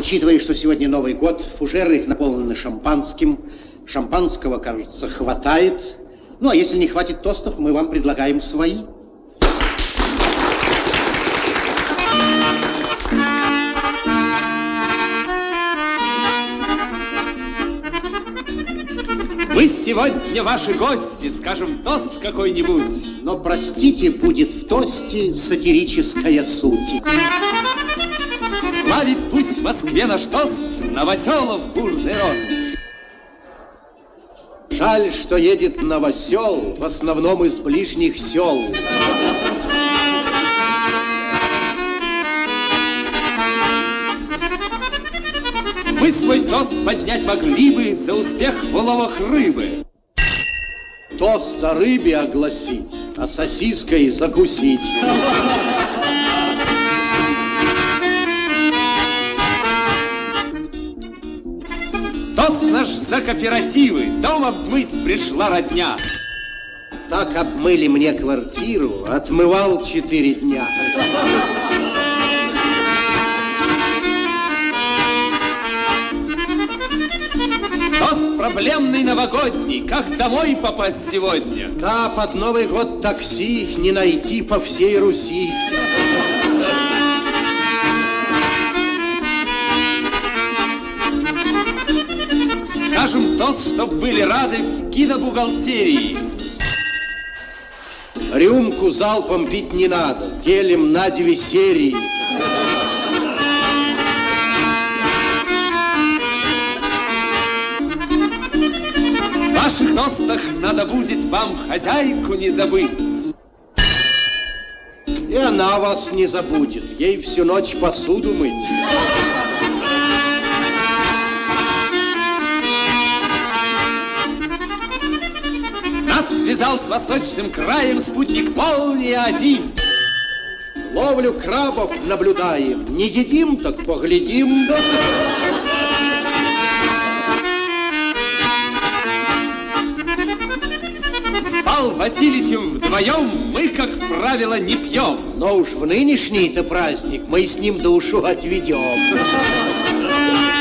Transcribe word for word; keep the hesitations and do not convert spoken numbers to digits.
Учитывая, что сегодня Новый год, фужеры наполнены шампанским. Шампанского, кажется, хватает. Ну, а если не хватит тостов, мы вам предлагаем свои. Мы сегодня ваши гости, скажем тост какой-нибудь. Но, простите, будет в тосте сатирическая суть. Славит пусть в Москве наш тост Новоселов бурный рост. Жаль, что едет новосел в основном из ближних сел. Мы свой тост поднять могли бы за успех в уловах рыбы. Тост о рыбе огласить, а сосиской закусить. Тост наш за кооперативы, дом обмыть пришла родня. Так обмыли мне квартиру, отмывал четыре дня. Тост проблемный новогодний, как домой попасть сегодня? Да, под Новый год такси не найти по всей Руси. Скажем тост, чтоб были рады в кинобухгалтерии. Рюмку залпом пить не надо, делим на две серии. В ваших тостах надо будет вам хозяйку не забыть. И она вас не забудет, ей всю ночь посуду мыть. Нас связал с восточным краем спутник Молния-один. Ловлю крабов наблюдаем, не едим, так поглядим. С Пал Васильевичем вдвоем мы, как правило, не пьем. Но уж в нынешний-то праздник мы с ним душу отведем.